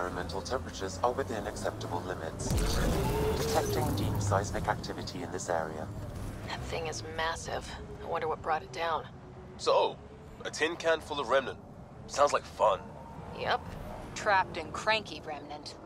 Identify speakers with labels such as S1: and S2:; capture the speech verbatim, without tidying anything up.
S1: environmental temperatures are within acceptable limits. Detecting deep seismic activity in this area.
S2: That thing is massive. I wonder what brought it down.
S3: So, a tin can full of Remnant. Sounds like fun.
S2: Yep.
S4: Trapped and cranky Remnant.